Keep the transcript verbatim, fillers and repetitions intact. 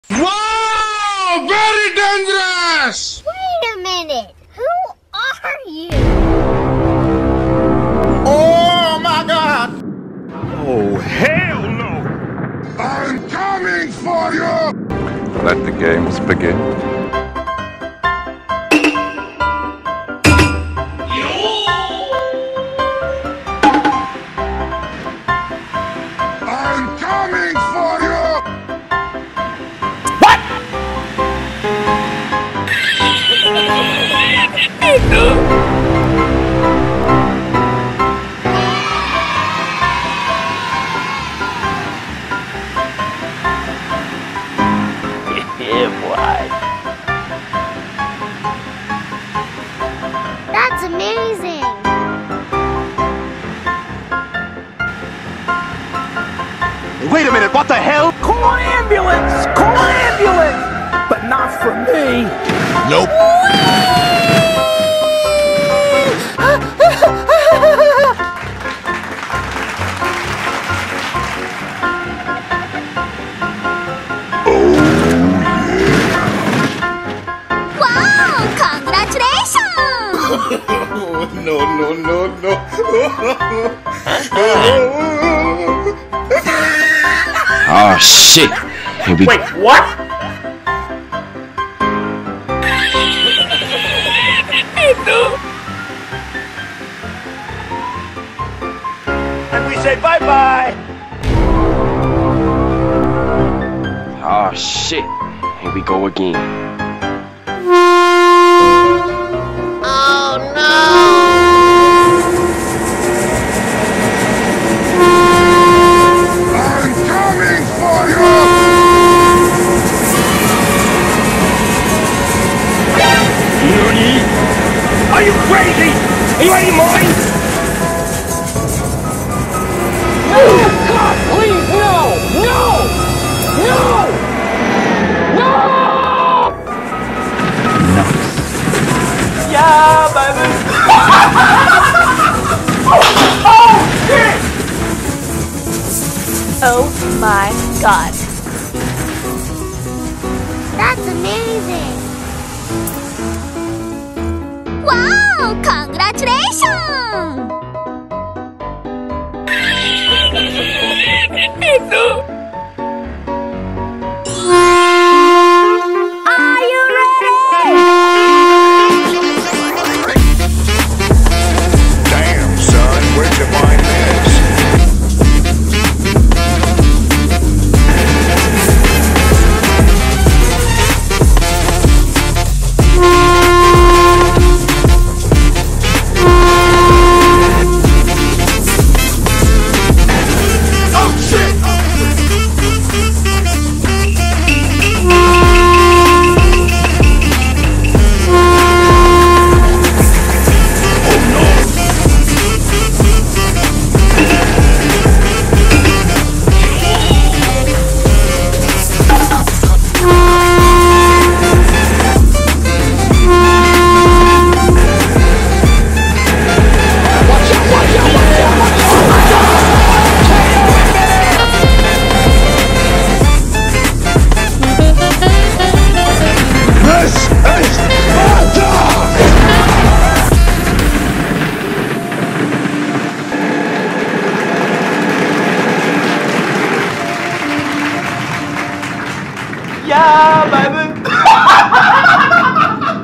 Wow! Very dangerous! Wait a minute. Who are you? Oh my God! Oh, hell no! I'm coming for you! Let the games begin. I'm coming for you! What? Yeah, boy. That's amazing. Wait a minute, what the hell? Call an ambulance! Call an ambulance! But not for me. Nope. Wow! Congratulations! No, no, no, no. Oh shit! Here we Wait, what? And we say bye-bye! Oh shit! Here we go again. Oh no! I'm coming for you! Nani? Are you crazy? Are you out of your mind? No! God, please, no! No! No! No! No! Yeah, baby! oh, oh, shit! Oh my god. That's amazing. Wow! Congratulations! Are you ready? Damn, son, where'd you find this? Oh, shit! This is Sparta! Yeah, baby!